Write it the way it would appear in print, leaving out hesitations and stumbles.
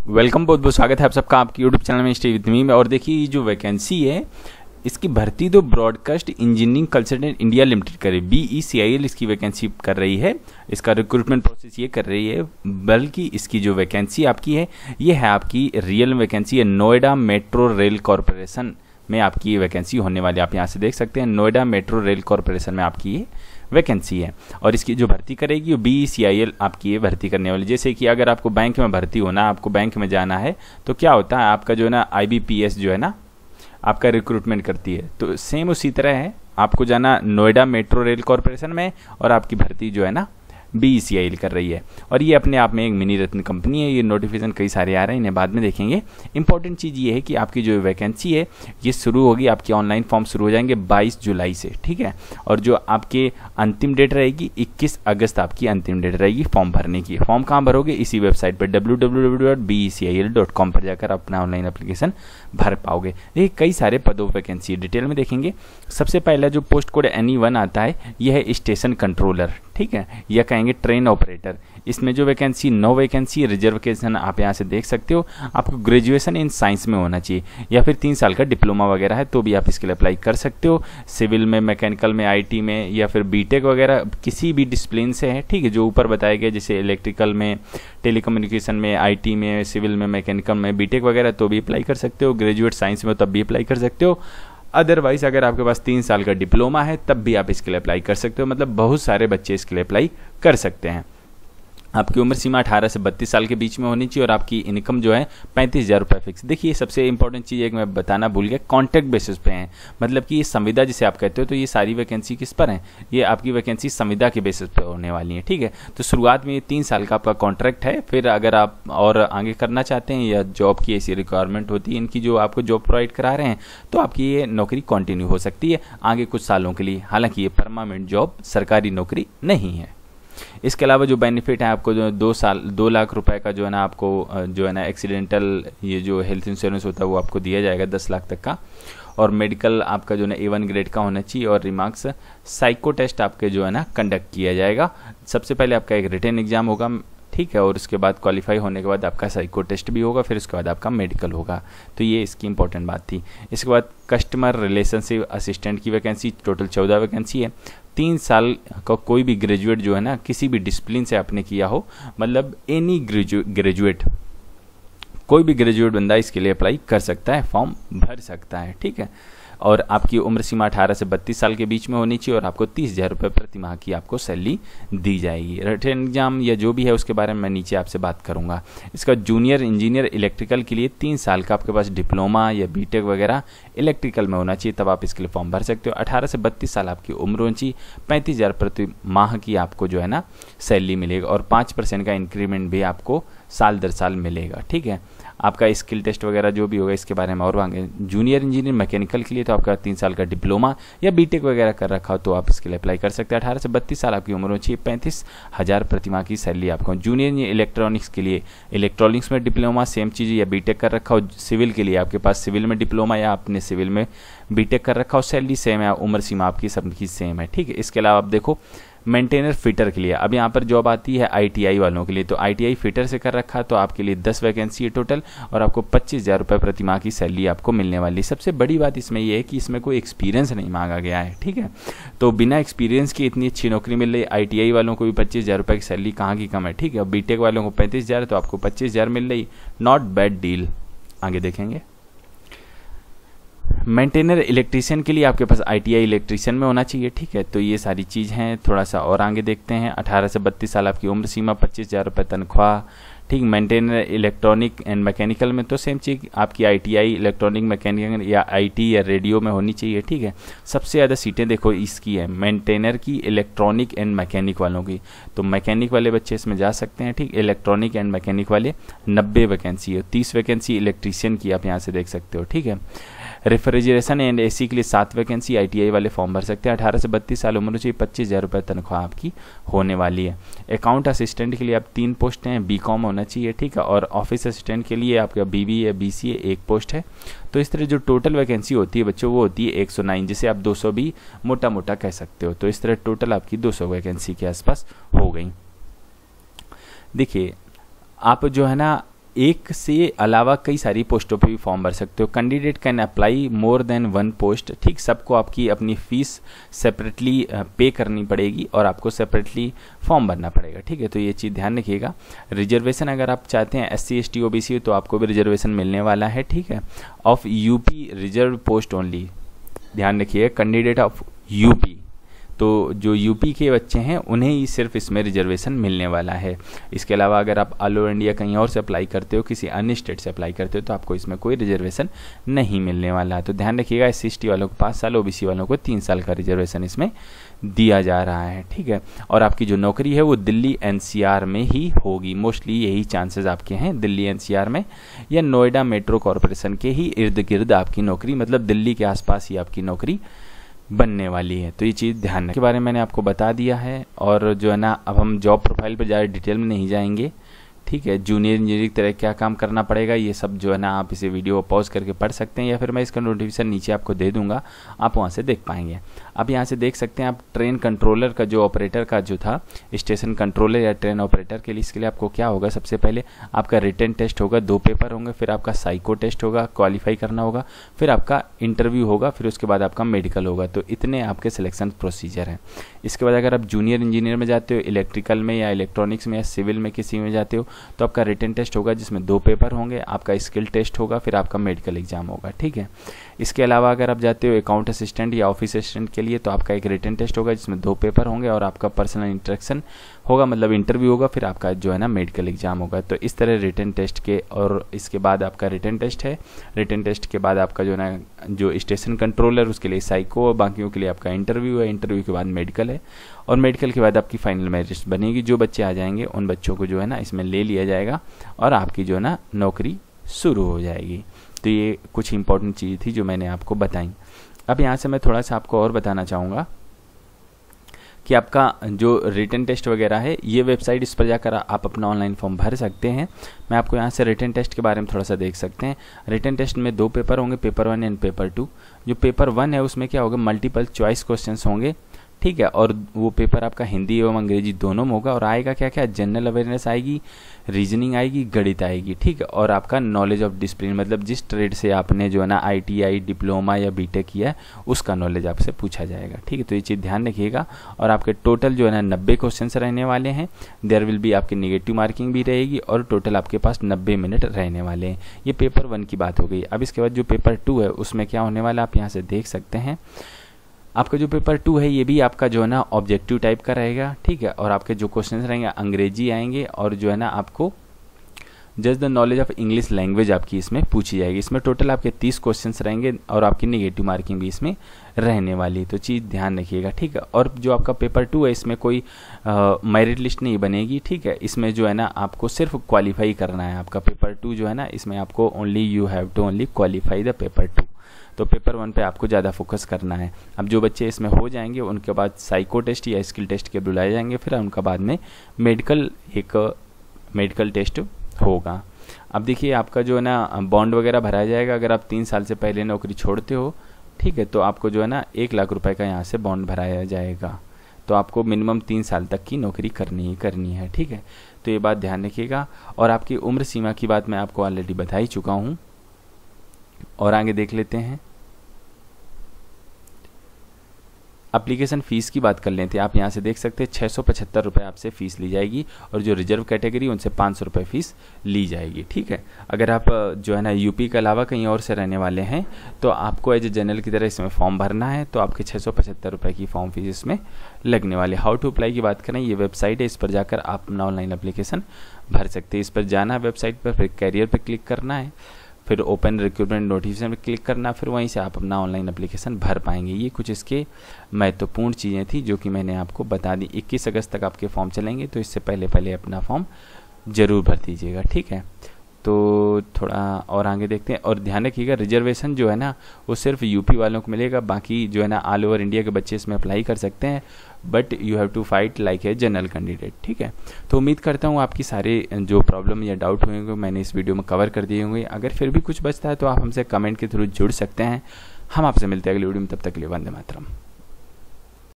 Welcome, बहुत बहुत स्वागत है आप सबका आपकी यूट्यूब चैनल में स्टे विद मी में। और देखिए ये जो वैकेंसी है इसकी भर्ती तो broadcast engineering consultant India limited करे BECIL इसकी वैकेंसी कर रही है। इसका रिक्रूटमेंट प्रोसेस ये कर रही है, बल्कि इसकी जो वैकेंसी आपकी है ये है आपकी रियल वैकेंसी है। नोएडा मेट्रो रेल कॉरपोरेशन में आपकी ये वैकेंसी होने वाली है। आप यहाँ से देख सकते हैं नोएडा मेट्रो रेल कॉरपोरेशन में आपकी ये वैकेंसी है। और इसकी जो भर्ती करेगी वो BECIL आपकी ये भर्ती करने वाली। जैसे कि अगर आपको बैंक में भर्ती होना है, आपको बैंक में जाना है, तो क्या होता है आपका जो है ना IBPS जो है ना आपका रिक्रूटमेंट करती है, तो सेम उसी तरह है। आपको जाना नोएडा मेट्रो रेल कॉरपोरेशन में और आपकी भर्ती जो है ना BECIL कर रही है। और ये अपने आप में एक मिनी रत्न कंपनी है। ये नोटिफिकेशन कई सारे आ रहे हैं, इन्हें बाद में देखेंगे। इंपॉर्टेंट चीज़ ये है कि आपकी जो वैकेंसी है ये शुरू होगी, आपके ऑनलाइन फॉर्म शुरू हो जाएंगे 22 जुलाई से, ठीक है। और जो आपके अंतिम डेट रहेगी 21 अगस्त आपकी अंतिम डेट रहेगी फॉर्म भरने की। फॉर्म कहाँ भरोगे? इसी वेबसाइट पर www.becil.com पर जाकर अपना ऑनलाइन एप्लीकेशन भर पाओगे। देखिए कई सारे पदों वैकेंसी डिटेल में देखेंगे। सबसे पहला जो पोस्ट कोड NE1 आता है यह है स्टेशन कंट्रोलर, ठीक है, या कहेंगे ट्रेन ऑपरेटर। इसमें जो वैकेंसी 9 वैकेंसी रिजर्वेशन आप यहाँ से देख सकते हो। आपको ग्रेजुएशन इन साइंस में होना चाहिए या फिर 3 साल का डिप्लोमा वगैरह है तो भी आप इसके लिए अप्लाई कर सकते हो। सिविल में, मैकेनिकल में, IT में या फिर B.tech वगैरह किसी भी डिसिप्लिन से है, ठीक है, जो ऊपर बताए गए जैसे इलेक्ट्रिकल में, टेलीकम्युनिकेशन में, IT में, सिविल में, मैकेनिकल में, B.tech वगैरह तो भी अप्लाई कर सकते हो। ग्रेजुएट साइंस में तब भी अप्लाई कर सकते हो। अदरवाइज अगर आपके पास 3 साल का डिप्लोमा है तब भी आप इसके लिए अप्लाई कर सकते हो। मतलब बहुत सारे बच्चे इसके लिए अप्लाई कर सकते हैं। आपकी उम्र सीमा 18 से 32 साल के बीच में होनी चाहिए और आपकी इनकम जो है 35,000 रुपये फिक्स। देखिए सबसे इंपॉर्टेंट चीज़ है कि मैं बताना भूल गया, कॉन्ट्रैक्ट बेसिस पे हैं। मतलब कि ये संविदा जिसे आप कहते हो, तो ये सारी वैकेंसी किस पर है? ये आपकी वैकेंसी संविदा के बेसिस पे होने वाली है, ठीक है। तो शुरुआत में ये 3 साल का आपका कॉन्ट्रैक्ट है। फिर अगर आप और आगे करना चाहते हैं या जॉब की ऐसी रिक्वायरमेंट होती है इनकी जो आपको जॉब प्रोवाइड करा रहे हैं, तो आपकी ये नौकरी कंटिन्यू हो सकती है आगे कुछ सालों के लिए। हालांकि ये परमानेंट जॉब, सरकारी नौकरी नहीं है। इसके अलावा जो बेनिफिट है आपको जो 2 लाख रुपए का जो है ना आपको जो है ना एक्सीडेंटल ये जो हेल्थ इंश्योरेंस होता है वो आपको दिया जाएगा 10 लाख तक का। और मेडिकल आपका जो है ना A1 ग्रेड का होना चाहिए। और रिमार्क्स साइको टेस्ट आपके जो है ना कंडक्ट किया जाएगा। सबसे पहले आपका एक रिटन एग्जाम होगा, ठीक है, और उसके बाद क्वालिफाई होने के बाद आपका साइको टेस्ट भी होगा, फिर उसके बाद आपका मेडिकल होगा। तो ये इसकी इंपॉर्टेंट बात थी। इसके बाद कस्टमर रिलेशनशिप असिस्टेंट की वैकेंसी, टोटल 14 वैकेंसी है। 3 साल का कोई भी ग्रेजुएट जो है ना किसी भी डिसिप्लिन से आपने किया हो, मतलब एनी ग्रेजुएट, कोई भी ग्रेजुएट बंदा इसके लिए अप्लाई कर सकता है, फॉर्म भर सकता है, ठीक है। और आपकी उम्र सीमा 18 से 32 साल के बीच में होनी चाहिए और आपको 30,000 रुपये प्रति माह की आपको सैलरी दी जाएगी। रिटन एग्जाम या जो भी है उसके बारे में मैं नीचे आपसे बात करूंगा। इसका जूनियर इंजीनियर इलेक्ट्रिकल के लिए 3 साल का आपके पास डिप्लोमा या B.tech वगैरह इलेक्ट्रिकल में होना चाहिए, तब आप इसके लिए फॉर्म भर सकते हो। 18 से 32 साल आपकी उम्र होनी चाहिए। 35,000 प्रति माह की आपको जो है ना सैलरी मिलेगा और 5% का इंक्रीमेंट भी आपको साल दर साल मिलेगा, ठीक है। आपका स्किल टेस्ट वगैरह जो भी होगा इसके बारे में और आगे। जूनियर इंजीनियर मैकेनिकल के लिए तो आपका 3 साल का डिप्लोमा या B.tech वगैरह कर रखा हो तो आप इसके लिए अप्लाई कर सकते हैं। 18 से 32 साल आपकी उम्र होनी चाहिए। 35,000 प्रति माह की सैलरी आपको। जूनियर इंजीनियर इलेक्ट्रॉनिक्स के लिए इलेक्ट्रॉनिक्स में डिप्लोमा सेम चीज़ या B.tech कर रखा हो। सिविल के लिए आपके पास सिविल में डिप्लोमा या आपने सिविल में B.tech कर रखा हो, सैलरी सेम है, उम्र सीमा आपकी सबकी सेम है, ठीक है। इसके अलावा आप देखो मेंटेनर फिटर के लिए अब यहाँ पर जॉब आती है ITI वालों के लिए, तो ITI फिटर से कर रखा तो आपके लिए 10 वैकेंसी है टोटल और आपको 25,000 रुपये प्रति माह की सैलरी आपको मिलने वाली है। सबसे बड़ी बात इसमें यह है कि इसमें कोई एक्सपीरियंस नहीं मांगा गया है, ठीक है। तो बिना एक्सपीरियंस के इतनी अच्छी नौकरी मिल रही है। ITI वालों को भी 25,000 रुपये की सैलरी कहाँ की कम है, ठीक है। और B.tech वालों को 35,000 तो आपको 25,000 मिल रही, नॉट बैड डील। आगे देखेंगे। मेंटेनर इलेक्ट्रीशियन के लिए आपके पास ITI इलेक्ट्रीशियन में होना चाहिए, ठीक है। तो ये सारी चीज़ हैं। थोड़ा सा और आगे देखते हैं। 18 से 32 साल आपकी उम्र सीमा, 25,000 रुपये तनख्वाह, ठीक। मेंटेनर इलेक्ट्रॉनिक एंड मैकेनिकल में तो सेम चीज़ आपकी ITI इलेक्ट्रॉनिक मैकेनिकल या IT या रेडियो में होनी चाहिए, ठीक है। सबसे ज़्यादा सीटें देखो इसकी है मेंटेनर की, इलेक्ट्रॉनिक एंड मैकेनिक वालों की, तो मैकेनिक वाले बच्चे इसमें जा सकते हैं, ठीक। इलेक्ट्रॉनिक एंड मैकेनिक वाले 90 वैकेंसी है। 30 वैकेंसी इलेक्ट्रीशियन की आप यहाँ से देख सकते हो, ठीक है। रेफ्रिजरेशन एंड AC के लिए 7 वैकेंसी ITI वाले फॉर्म भर सकते हैं। 18 से 32 साल उम्र चाहिए। 25,000 रुपये तनख्वाह आपकी होने वाली है। अकाउंट असिस्टेंट के लिए आप 3 पोस्ट हैं, B.com होना चाहिए, ठीक है। और ऑफिस असिस्टेंट के लिए आपका BBA या BCA 1 पोस्ट है। तो इस तरह जो टोटल वैकेंसी होती है बच्चों वो होती है 109, जिसे आप 200 भी मोटा मोटा कह सकते हो। तो इस तरह टोटल आपकी 200 वैकेंसी के आसपास हो गई। देखिए आप जो है ना एक से अलावा कई सारी पोस्टों पे भी फॉर्म भर सकते हो। Candidate can apply more than one post, ठीक, सबको आपकी अपनी फीस सेपरेटली पे करनी पड़ेगी और आपको सेपरेटली फॉर्म भरना पड़ेगा, ठीक है। तो ये चीज़ ध्यान रखिएगा। रिजर्वेशन अगर आप चाहते हैं SC ST OBC तो आपको भी रिजर्वेशन मिलने वाला है, ठीक है। Of UP reserve post only, ध्यान रखिए, कैंडिडेट ऑफ यूपी, तो जो यूपी के बच्चे हैं उन्हें ही सिर्फ इसमें रिजर्वेशन मिलने वाला है। इसके अलावा अगर आप ऑल ओवर इंडिया कहीं और से अप्लाई करते हो, किसी अन्य स्टेट से अप्लाई करते हो, तो आपको इसमें कोई रिजर्वेशन नहीं मिलने वाला है। तो ध्यान रखिएगा, SC ST वालों को 5 साल, OBC वालों को 3 साल का रिजर्वेशन इसमें दिया जा रहा है, ठीक है। और आपकी जो नौकरी है वो दिल्ली NCR में ही होगी, मोस्टली यही चांसेस आपके हैं, दिल्ली NCR में या नोएडा मेट्रो कॉरपोरेशन के ही इर्द गिर्द आपकी नौकरी, मतलब दिल्ली के आसपास ही आपकी नौकरी बनने वाली है। तो ये चीज़ ध्यान रखने के बारे में मैंने आपको बता दिया है। और जो है ना, अब हम जॉब प्रोफाइल पर ज़्यादा डिटेल में नहीं जाएंगे, ठीक है। जूनियर इंजीनियर की तरह क्या काम करना पड़ेगा ये सब जो है ना, आप इसे वीडियो पॉज करके पढ़ सकते हैं या फिर मैं इसका नोटिफिकेशन नीचे आपको दे दूंगा, आप वहाँ से देख पाएंगे। आप यहाँ से देख सकते हैं, आप ट्रेन कंट्रोलर का जो ऑपरेटर का जो था, स्टेशन कंट्रोलर या ट्रेन ऑपरेटर के लिए, इसके लिए आपको क्या होगा, सबसे पहले आपका रिटन टेस्ट होगा, 2 पेपर होंगे, फिर आपका साइको टेस्ट होगा, क्वालिफाई करना होगा, फिर आपका इंटरव्यू होगा, फिर उसके बाद आपका मेडिकल होगा। तो इतने आपके सिलेक्शन प्रोसीजर हैं। इसके बाद अगर आप जूनियर इंजीनियर में जाते हो, इलेक्ट्रिकल में या इलेक्ट्रॉनिक्स में या सिविल में किसी में जाते हो, तो आपका रिटन टेस्ट होगा जिसमें 2 पेपर होंगे, आपका स्किल टेस्ट होगा, फिर आपका मेडिकल एग्जाम होगा, ठीक है। इसके अलावा अगर आप जाते हो अकाउंट असिस्टेंट या ऑफिस असिस्टेंट के लिए, तो आपका एक रिटन टेस्ट होगा जिसमें 2 पेपर होंगे और आपका पर्सनल इंटरेक्शन होगा, मतलब इंटरव्यू होगा, फिर आपका जो है ना मेडिकल एग्जाम होगा। तो इस तरह रिटन टेस्ट के, और इसके बाद आपका रिटन टेस्ट है, रिटन टेस्ट के बाद आपका जो है ना, जो स्टेशन कंट्रोलर उसके लिए साइको, और बाकियों के लिए आपका इंटरव्यू है, इंटरव्यू के बाद मेडिकल है, और मेडिकल के बाद आपकी फाइनल मेरिट लिस्ट बनेगी। जो बच्चे आ जाएंगे उन बच्चों को जो है ना इसमें ले लिया जाएगा और आपकी जो है ना नौकरी शुरू हो जाएगी। तो ये कुछ इंपॉर्टेंट चीज़ थी जो मैंने आपको बताई। अब यहाँ से मैं थोड़ा सा आपको और बताना चाहूँगा कि आपका जो रिटन टेस्ट वगैरह है, ये वेबसाइट, इस पर जाकर आप अपना ऑनलाइन फॉर्म भर सकते हैं। मैं आपको यहाँ से रिटन टेस्ट के बारे में थोड़ा सा देख सकते हैं। रिटन टेस्ट में 2 पेपर होंगे, पेपर 1 एंड पेपर 2। जो पेपर 1 है उसमें क्या होगा, मल्टीपल चॉइस क्वेश्चंस होंगे, ठीक है। और वो पेपर आपका हिंदी एवं अंग्रेजी दोनों में होगा, और आएगा क्या क्या, जनरल अवेयरनेस आएगी, रीजनिंग आएगी, गणित आएगी, ठीक है। और आपका नॉलेज ऑफ डिसिप्लिन, मतलब जिस ट्रेड से आपने जो है ना ITI, डिप्लोमा या b.tech किया है उसका नॉलेज आपसे पूछा जाएगा, ठीक है। तो ये चीज़ ध्यान रखिएगा। और आपके टोटल जो है ना 90 क्वेश्चन रहने वाले हैं। देयर विल बी आपकी नेगेटिव मार्किंग भी रहेगी, और टोटल आपके पास 90 मिनट रहने वाले हैं। ये पेपर 1 की बात हो गई। अब इसके बाद जो पेपर 2 है उसमें क्या होने वाला, आप यहाँ से देख सकते हैं। आपका जो पेपर 2 है ये भी आपका जो है ना ऑब्जेक्टिव टाइप का रहेगा, ठीक है। और आपके जो क्वेश्चंस रहेंगे अंग्रेजी आएंगे, और जो है ना आपको just the knowledge of English language आपकी इसमें पूछी जाएगी। इसमें टोटल आपके 30 क्वेश्चंस रहेंगे, और आपकी नेगेटिव मार्किंग भी इसमें रहने वाली है। तो चीज़ ध्यान रखिएगा, ठीक है। और जो आपका पेपर 2 है इसमें कोई मेरिट लिस्ट नहीं बनेगी, ठीक है। इसमें जो है ना आपको सिर्फ क्वालिफाई करना है। आपका पेपर 2 जो है ना, इसमें आपको only you have to only qualify the paper 2। तो पेपर 1 पे आपको ज़्यादा फोकस करना है। अब जो बच्चे इसमें हो जाएंगे उनके बाद साइको टेस्ट या स्किल टेस्ट के बुलाए जाएंगे, फिर उनका बाद में मेडिकल टेस्ट होगा। अब देखिए, आपका जो है ना बॉन्ड वगैरह भराया जाएगा। अगर आप 3 साल से पहले नौकरी छोड़ते हो, ठीक है, तो आपको जो है ना 1 लाख रुपए का यहाँ से बॉन्ड भराया जाएगा। तो आपको मिनिमम 3 साल तक की नौकरी करनी ही करनी है, ठीक है। तो ये बात ध्यान रखिएगा। और आपकी उम्र सीमा की बात मैं आपको ऑलरेडी बता ही चुका हूँ। और आगे देख लेते हैं, एप्लीकेशन फ़ीस की बात कर लेते हैं। आप यहाँ से देख सकते हैं 675 रुपये आपसे फ़ीस ली जाएगी, और जो रिजर्व कैटेगरी उनसे 500 रुपये फ़ीस ली जाएगी, ठीक है। अगर आप जो है ना यूपी के अलावा कहीं और से रहने वाले हैं तो आपको एज ए जनरल की तरह इसमें फॉर्म भरना है। तो आपके 675 रुपये की फॉर्म फीस इसमें लगने वाली। हाउ टू अप्लाई की बात करें, ये वेबसाइट है, इस पर जाकर आप अपना ऑनलाइन एप्लीकेशन भर सकते हैं। इस पर जाना है वेबसाइट पर, फिर कैरियर पर क्लिक करना है, फिर ओपन रिक्रूटमेंट नोटिफिकेशन पर क्लिक करना, फिर वहीं से आप अपना ऑनलाइन एप्लीकेशन भर पाएंगे। ये कुछ इसके महत्वपूर्ण चीज़ें थी जो कि मैंने आपको बता दी। 21 अगस्त तक आपके फॉर्म चलेंगे, तो इससे पहले अपना फॉर्म ज़रूर भर दीजिएगा, ठीक है। तो थोड़ा और आगे देखते हैं। और ध्यान रखिएगा, रिजर्वेशन जो है ना वो सिर्फ यूपी वालों को मिलेगा, बाकी जो है ना ऑल ओवर इंडिया के बच्चे इसमें अप्लाई कर सकते हैं, but you have to fight like a general candidate, ठीक है। तो उम्मीद करता हूँ आपकी सारे जो प्रॉब्लम या डाउट हुए होंगे मैंने इस वीडियो में कवर कर दिए होंगे। अगर फिर भी कुछ बचता है तो आप हमसे कमेंट के थ्रू जुड़ सकते हैं। हम आपसे मिलते हैं अगली वीडियो में, तब तक के लिए वंदे मातरम।